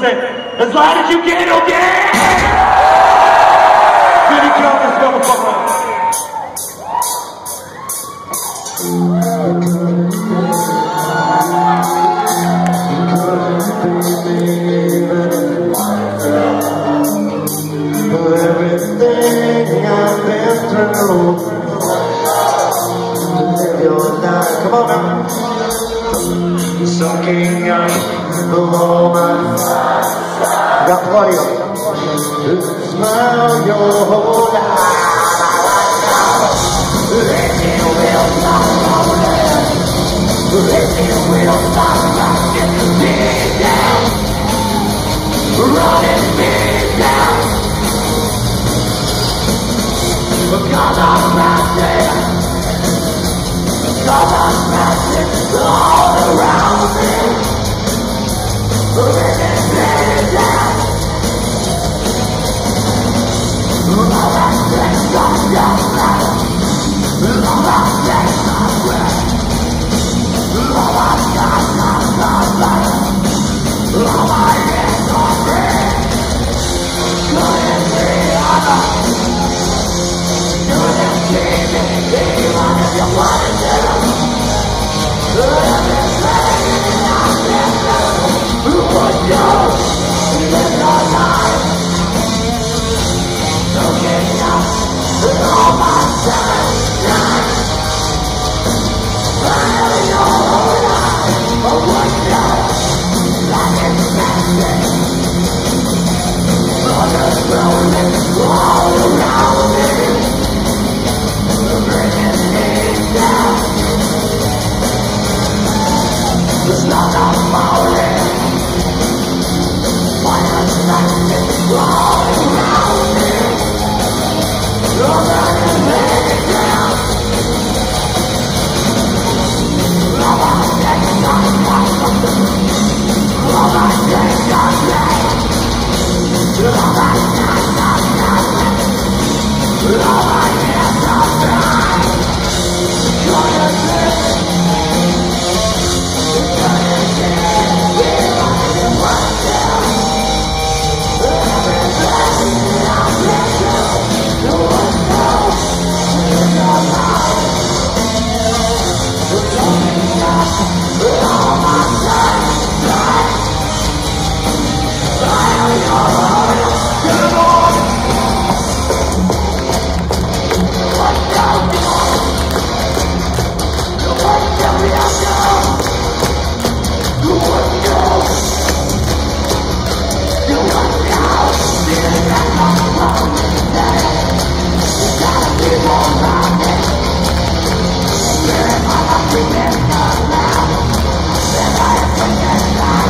say, as loud as you can, okay? Did he kill this motherfucker? For everything I've been through, live your life. Come on now. Soaking up all my I got plenty of it. Smile your whole life. If you will stop rolling, if you will stop rocking me down, running me down, because I'm crashing, because I'm crashing all around me, bringing me down. All that things on your back, all that things on breath, all I got on fire, all my hands on red. Couldn't be other, couldn't see me even if you wanted to. Everything I've been through would you live your life. Soaking up all my sunshine, fire your whole life. Oh, would you like it dancing? Brothers rolling all around me, bringing me down. The sun I'm falling, fire's dancing all around me, bringing me down. All my days are lost, all my days are dead, all my nights are nothing, all my hands are dry. Couldn't live, couldn't live, even if you wanted to. Everything I've been through, you would know, live your life. Soaking up all my sunshine, fire your whole life. Come on! What don't you know? What do you know? You would know. You would know. Feeling that I'm lonely today. You gotta be more around me. Feeling my life begins to laugh. Then I am thinking that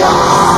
God.